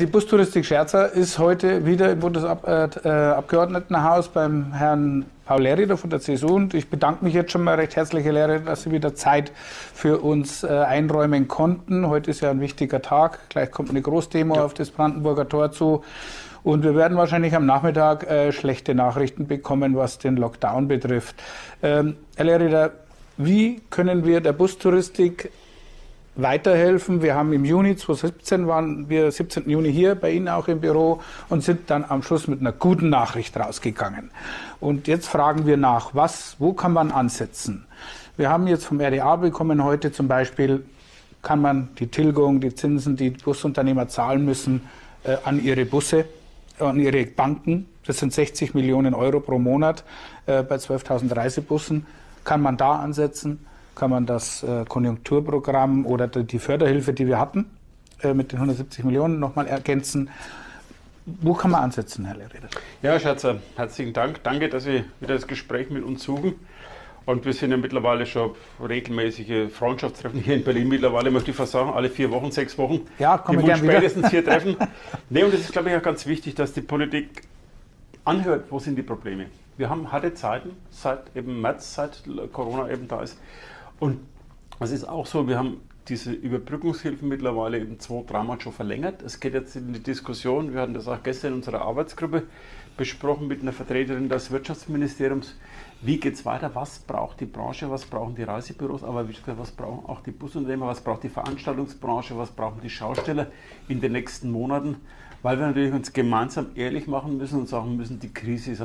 Die Bustouristik Scherzer ist heute wieder im Bundesabgeordnetenhaus beim Herrn Paul Lerrieder von der CSU. Und ich bedanke mich jetzt schon mal recht herzlich, Herr Lerrieder, dass Sie wieder Zeit für uns einräumen konnten. Heute ist ja ein wichtiger Tag. Gleich kommt eine Großdemo auf das Brandenburger Tor zu. Und wir werden wahrscheinlich am Nachmittag schlechte Nachrichten bekommen, was den Lockdown betrifft. Herr Lerrieder, wie können wir der Bustouristik weiterhelfen? Wir haben im Juni 2017, waren wir 17. Juni hier bei Ihnen auch im Büro und sind dann am Schluss mit einer guten Nachricht rausgegangen. Und jetzt fragen wir nach, wo kann man ansetzen? Wir haben jetzt vom RDA bekommen heute zum Beispiel, kann man die Tilgung, die Zinsen, die Busunternehmer zahlen müssen, an ihre Busse, an ihre Banken. Das sind 60 Millionen Euro pro Monat bei 12.000 Reisebussen. Kann man da ansetzen? Kann man das Konjunkturprogramm oder die Förderhilfe, die wir hatten, mit den 170 Millionen nochmal ergänzen? Wo kann man ansetzen, Herr Lerrieder? Ja, Scherzer, herzlichen Dank. Danke, dass Sie wieder das Gespräch mit uns suchen. Und wir sind ja mittlerweile schon regelmäßige Freundschaftstreffen hier in Berlin. Mittlerweile möchte ich fast sagen, alle 4 Wochen, 6 Wochen. Ja, kommen wir gerne wieder. Spätestens hier treffen. Nee, und es ist, glaube ich, auch ganz wichtig, dass die Politik anhört, wo sind die Probleme. Wir haben harte Zeiten seit eben März, seit Corona eben da ist. Und es ist auch so, wir haben diese Überbrückungshilfen mittlerweile eben 2-3 Mal schon verlängert. Es geht jetzt in die Diskussion, wir hatten das auch gestern in unserer Arbeitsgruppe besprochen mit einer Vertreterin des Wirtschaftsministeriums. Wie geht es weiter? Was braucht die Branche? Was brauchen die Reisebüros? Aber wie gesagt, was brauchen auch die Busunternehmer? Was braucht die Veranstaltungsbranche? Was brauchen die Schausteller in den nächsten Monaten? Weil wir natürlich uns gemeinsam ehrlich machen müssen und sagen müssen, die Krise ist am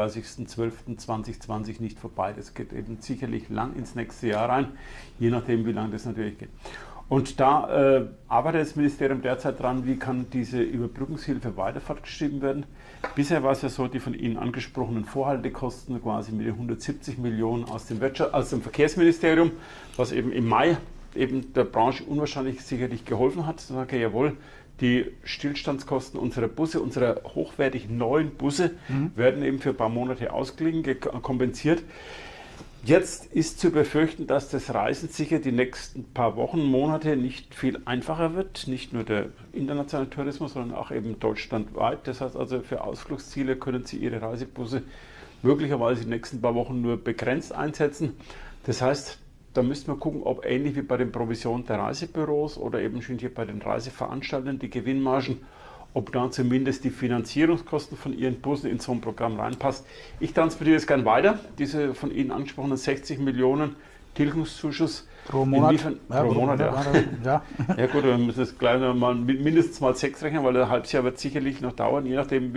31.12.2020 nicht vorbei. Das geht eben sicherlich lang ins nächste Jahr rein, je nachdem, wie lange das natürlich geht. Und da arbeitet das Ministerium derzeit dran, wie kann diese Überbrückungshilfe weiter fortgeschrieben werden. Bisher war es ja so, die von Ihnen angesprochenen Vorhaltekosten quasi mit den 170 Millionen aus dem Verkehrsministerium, was eben im Mai eben der Branche unwahrscheinlich sicherlich geholfen hat. So okay, jawohl, die Stillstandskosten unserer Busse, unserer hochwertig neuen Busse, werden eben für ein paar Monate ausgeglichen, kompensiert. Jetzt ist zu befürchten, dass das Reisen sicher die nächsten paar Wochen, Monate nicht viel einfacher wird. Nicht nur der internationale Tourismus, sondern auch eben deutschlandweit. Das heißt also, für Ausflugsziele können Sie Ihre Reisebusse möglicherweise die nächsten paar Wochen nur begrenzt einsetzen. Das heißt, da müssten wir gucken, ob ähnlich wie bei den Provisionen der Reisebüros oder eben schon hier bei den Reiseveranstaltern die Gewinnmargen, ob da zumindest die Finanzierungskosten von Ihren Bussen in so ein Programm reinpasst. Ich transportiere das gern weiter, diese von Ihnen angesprochenen 60 Millionen Tilgungszuschuss. Pro Monat? Pro Monat, ja. Ja gut, wir müssen das gleich mal mindestens mal 6 rechnen, weil ein halbes Jahr wird sicherlich noch dauern, je nachdem,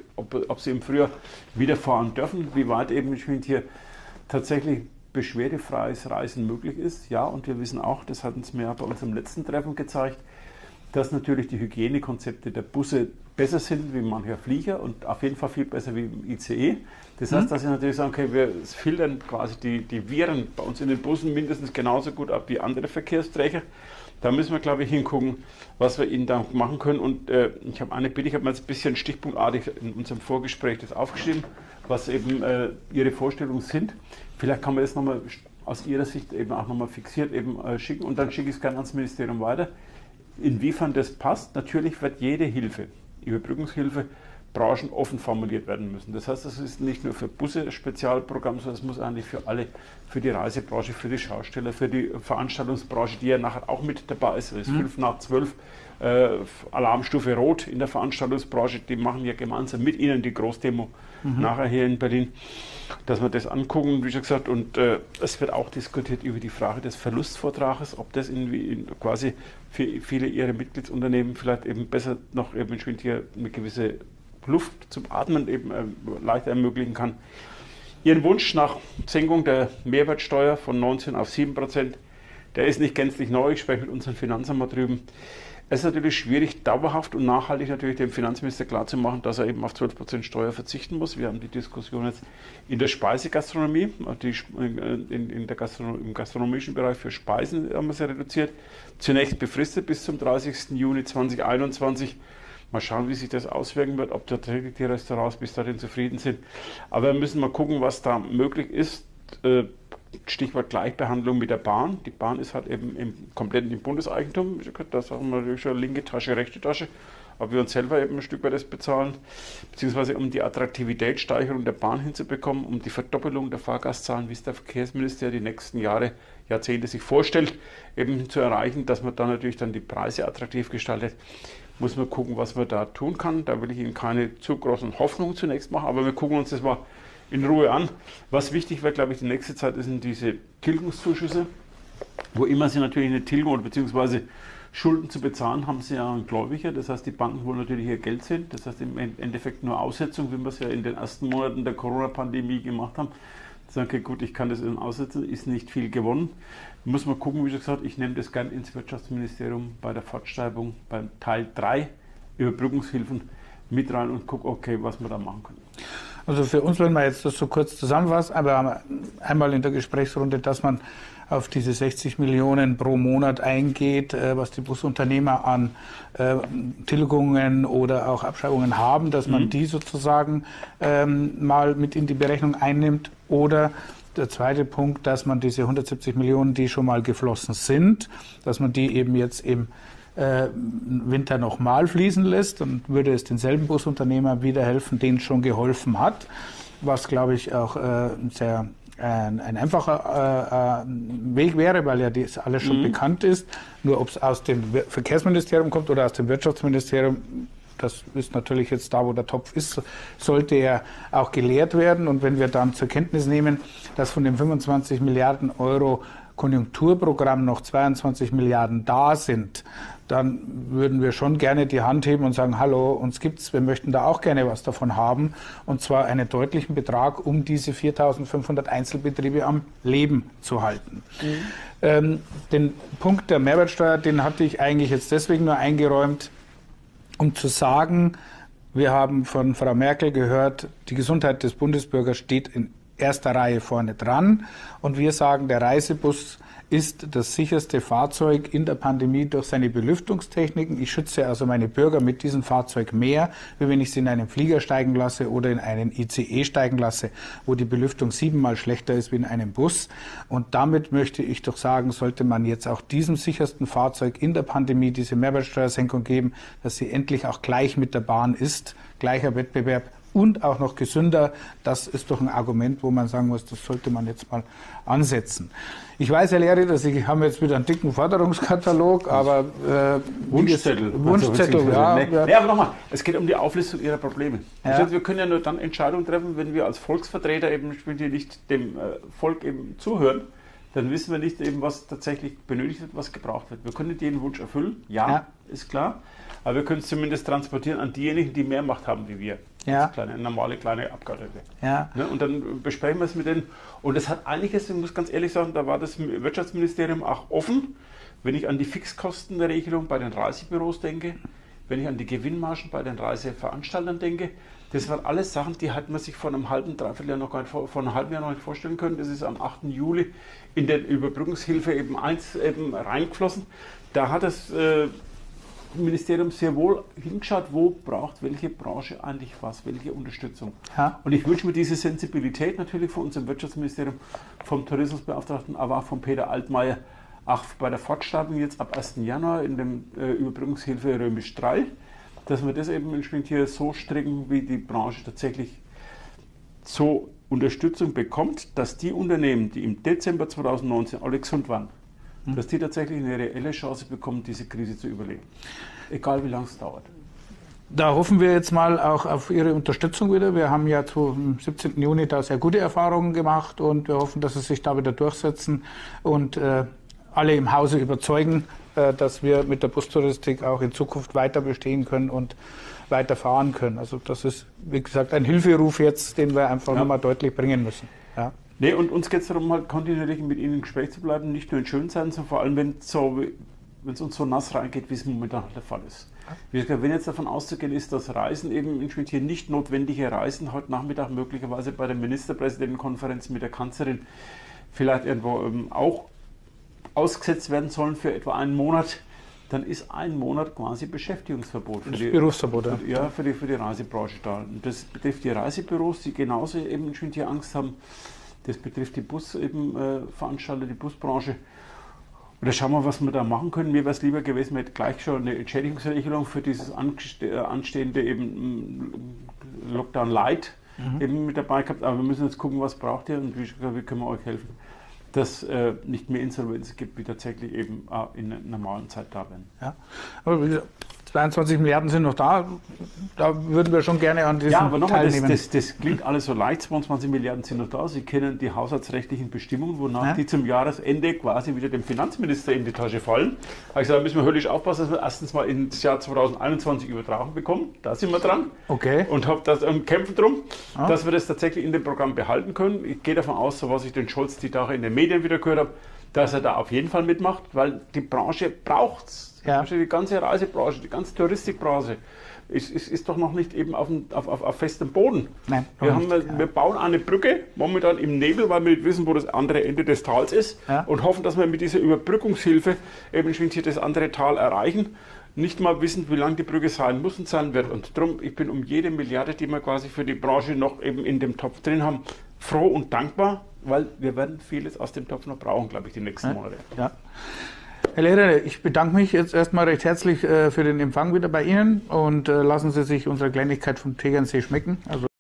ob Sie im Frühjahr wieder fahren dürfen, wie weit eben hier tatsächlich beschwerdefreies Reisen möglich ist. Ja, und wir wissen auch, das hat uns mir bei unserem letzten Treffen gezeigt, dass natürlich die Hygienekonzepte der Busse besser sind wie mancher Flieger und auf jeden Fall viel besser wie im ICE. Das heißt, dass sie natürlich sagen, okay, wir filtern quasi die Viren bei uns in den Bussen mindestens genauso gut ab wie andere Verkehrsträger. Da müssen wir, glaube ich, hingucken, was wir ihnen da machen können. Und ich habe eine Bitte, ich habe mir jetzt ein bisschen stichpunktartig in unserem Vorgespräch das aufgeschrieben, was eben Ihre Vorstellungen sind. Vielleicht kann man das nochmal aus Ihrer Sicht eben auch nochmal fixiert eben schicken und dann schicke ich es gerne ans Ministerium weiter. Inwiefern das passt, natürlich wird jede Hilfe, Überbrückungshilfe, branchenoffen formuliert werden müssen. Das heißt, das ist nicht nur für Busse ein Spezialprogramm, sondern es muss eigentlich für alle, für die Reisebranche, für die Schausteller, für die Veranstaltungsbranche, die ja nachher auch mit dabei ist. Es ist 5 nach 12, Alarmstufe Rot in der Veranstaltungsbranche, die machen ja gemeinsam mit Ihnen die Großdemo nachher hier in Berlin, dass wir das angucken, wie schon gesagt, und es wird auch diskutiert über die Frage des Verlustvortrages, ob das quasi für viele Ihrer Mitgliedsunternehmen vielleicht eben besser noch eben hier eine gewisse Luft zum Atmen eben leichter ermöglichen kann. Ihren Wunsch nach Senkung der Mehrwertsteuer von 19 auf 7%, der ist nicht gänzlich neu, ich spreche mit unserem Finanzamt mal drüben. Es ist natürlich schwierig, dauerhaft und nachhaltig natürlich dem Finanzminister klarzumachen, dass er eben auf 12% Steuer verzichten muss. Wir haben die Diskussion jetzt in der Speisegastronomie, im gastronomischen Bereich für Speisen haben wir sie reduziert. Zunächst befristet bis zum 30. Juni 2021. Mal schauen, wie sich das auswirken wird, ob tatsächlich die Restaurants bis dahin zufrieden sind. Aber wir müssen mal gucken, was da möglich ist. Stichwort Gleichbehandlung mit der Bahn. Die Bahn ist halt eben komplett im Bundeseigentum. Da sagen wir natürlich schon linke Tasche, rechte Tasche. ob wir uns selber eben ein Stück weit das bezahlen, beziehungsweise um die Attraktivitätssteigerung der Bahn hinzubekommen, um die Verdoppelung der Fahrgastzahlen, wie es der Verkehrsminister die nächsten Jahre, Jahrzehnte sich vorstellt, eben zu erreichen, dass man dann natürlich dann die Preise attraktiv gestaltet. Muss man gucken, was man da tun kann. Da will ich Ihnen keine zu großen Hoffnungen zunächst machen, aber wir gucken uns das mal in Ruhe an. Was wichtig wird, glaube ich, die nächste Zeit, sind diese Tilgungszuschüsse. Wo immer Sie natürlich eine Tilgung oder beziehungsweise Schulden zu bezahlen, haben Sie ja einen Gläubiger. Das heißt, die Banken wollen natürlich ihr Geld sehen. Das heißt im Endeffekt nur Aussetzung, wie wir es ja in den ersten Monaten der Corona-Pandemie gemacht haben. Sagen, okay, gut, ich kann das aussetzen, ist nicht viel gewonnen. Muss man gucken, wie gesagt, ich nehme das gern ins Wirtschaftsministerium bei der Fortschreibung beim Teil 3 Überbrückungshilfen mit rein und gucke, okay, was wir da machen können. Also für uns, wenn man jetzt das so kurz zusammenfasst, aber einmal in der Gesprächsrunde, dass man auf diese 60 Millionen pro Monat eingeht, was die Busunternehmer an Tilgungen oder auch Abschreibungen haben, dass man die sozusagen mal mit in die Berechnung einnimmt. Oder der zweite Punkt, dass man diese 170 Millionen, die schon mal geflossen sind, dass man die eben jetzt im Winter nochmal fließen lässt, dann würde es denselben Busunternehmer wieder helfen, denen schon geholfen hat, was glaube ich auch ein einfacher Weg wäre, weil ja das alles schon bekannt ist. Nur ob es aus dem Verkehrsministerium kommt oder aus dem Wirtschaftsministerium, das ist natürlich jetzt da, wo der Topf ist, sollte er auch geleert werden. Und wenn wir dann zur Kenntnis nehmen, dass von den 25 Milliarden Euro Konjunkturprogramm noch 22 Milliarden da sind, dann würden wir schon gerne die Hand heben und sagen, hallo, uns gibt's, wir möchten da auch gerne was davon haben. Und zwar einen deutlichen Betrag, um diese 4.500 Einzelbetriebe am Leben zu halten. Den Punkt der Mehrwertsteuer, den hatte ich eigentlich jetzt deswegen nur eingeräumt, um zu sagen, wir haben von Frau Merkel gehört, die Gesundheit des Bundesbürgers steht in erster Reihe vorne dran. Und wir sagen, der Reisebus ist das sicherste Fahrzeug in der Pandemie durch seine Belüftungstechniken. Ich schütze also meine Bürger mit diesem Fahrzeug mehr, wie wenn ich sie in einen Flieger steigen lasse oder in einen ICE steigen lasse, wo die Belüftung 7-mal schlechter ist wie in einem Bus. Und damit möchte ich doch sagen, sollte man jetzt auch diesem sichersten Fahrzeug in der Pandemie diese Mehrwertsteuersenkung geben, dass sie endlich auch gleich mit der Bahn ist, gleicher Wettbewerb und auch noch gesünder. Das ist doch ein Argument, wo man sagen muss, das sollte man jetzt mal ansetzen. Ich weiß, Herr Lehrer, Sie haben jetzt wieder einen dicken Forderungskatalog, aber Wunschzettel. Wunschzettel, ja. Nee, aber nochmal, es geht um die Auflistung Ihrer Probleme. Ja. Wir können ja nur dann Entscheidungen treffen, wenn wir als Volksvertreter eben nicht dem Volk eben zuhören. Dann wissen wir nicht eben, was tatsächlich benötigt wird, was gebraucht wird. Wir können nicht jeden Wunsch erfüllen, ja, ist klar. Aber wir können es zumindest transportieren an diejenigen, die mehr Macht haben wie wir. Ja. Normale kleine Abgeordnete. Ja. Ne? Und dann besprechen wir es mit denen. Und es hat einiges, ich muss ganz ehrlich sagen, da war das Wirtschaftsministerium auch offen. Wenn ich an die Fixkostenregelung bei den Reisebüros denke, wenn ich an die Gewinnmargen bei den Reiseveranstaltern denke, das waren alles Sachen, die hat man sich vor einem halben Jahr noch nicht vorstellen können. Das ist am 8. Juli in der Überbrückungshilfe eben reingeflossen. Da hat das Ministerium sehr wohl hingeschaut, wo braucht welche Branche eigentlich was, welche Unterstützung. Ja. Und ich wünsche mir diese Sensibilität natürlich von unserem Wirtschaftsministerium, vom Tourismusbeauftragten, aber auch von Peter Altmaier, auch bei der Fortschreibung jetzt ab 1. Januar in dem Überbrückungshilfe Römisch 3, dass wir das eben entsprechend hier so stricken, wie die Branche tatsächlich so Unterstützung bekommt, dass die Unternehmen, die im Dezember 2019 alle gesund waren, dass die tatsächlich eine reelle Chance bekommen, diese Krise zu überleben. Egal wie lange es dauert. Da hoffen wir jetzt mal auch auf Ihre Unterstützung wieder. Wir haben ja zum 17. Juni da sehr gute Erfahrungen gemacht und wir hoffen, dass Sie sich da wieder durchsetzen und alle im Hause überzeugen, dass wir mit der Bustouristik auch in Zukunft weiter bestehen können und weiter fahren können. Also das ist, wie gesagt, ein Hilferuf jetzt, den wir einfach nochmal deutlich bringen müssen. Ja. Nee, und uns geht es darum, halt kontinuierlich mit Ihnen im Gespräch zu bleiben, nicht nur in schönen Zeiten, sondern vor allem, wenn es uns so nass reingeht, wie es momentan der Fall ist. Wie gesagt, wenn jetzt davon auszugehen ist, dass Reisen eben hier nicht notwendige Reisen heute Nachmittag möglicherweise bei der Ministerpräsidentenkonferenz mit der Kanzlerin vielleicht irgendwo auch ausgesetzt werden sollen für etwa einen Monat, dann ist ein Monat quasi Beschäftigungsverbot. Für die Berufsverbot, für die Reisebranche da. Und das betrifft die Reisebüros, die genauso eben hier Angst haben. Das betrifft die Veranstalter, die Busbranche. Oder schauen wir, was wir da machen können. Mir wäre es lieber gewesen, wir hätten gleich schon eine Entschädigungsregelung für dieses anstehende eben Lockdown Light eben mit dabei gehabt. Aber wir müssen jetzt gucken, was braucht ihr und wie können wir euch helfen, dass nicht mehr Insolvenzen gibt, wie tatsächlich eben in einer normalen Zeit da werden. Ja, aber wie gesagt, 22 Milliarden sind noch da. Da würden wir schon gerne an diesem Ja, aber nochmal, teilnehmen. das klingt alles so leicht. 22 Milliarden sind noch da. Sie kennen die haushaltsrechtlichen Bestimmungen, wonach die zum Jahresende quasi wieder dem Finanzminister in die Tasche fallen. Also da müssen wir höllisch aufpassen, dass wir erstens mal ins Jahr 2021 übertragen bekommen. Da sind wir dran. Okay. Und kämpfen darum, dass wir das tatsächlich in dem Programm behalten können. Ich gehe davon aus, so was ich den Scholz die Tage in den Medien wieder gehört habe, dass er da auf jeden Fall mitmacht, weil die Branche braucht es. Ja. Die ganze Reisebranche, die ganze Touristikbranche ist doch noch nicht eben auf festem Boden. Nein, wir bauen eine Brücke, momentan im Nebel, weil wir nicht wissen, wo das andere Ende des Tals ist und hoffen, dass wir mit dieser Überbrückungshilfe eben schon hier das andere Tal erreichen. Nicht mal wissen, wie lang die Brücke sein muss und sein wird. Und darum, ich bin um jede Milliarde, die wir quasi für die Branche noch eben in dem Topf drin haben, froh und dankbar, weil wir werden vieles aus dem Topf noch brauchen, glaube ich, die nächsten Monate. Ja. Herr Lehrer, ich bedanke mich jetzt erstmal recht herzlich für den Empfang wieder bei Ihnen und lassen Sie sich unsere Kleinigkeit vom Tegernsee schmecken. Also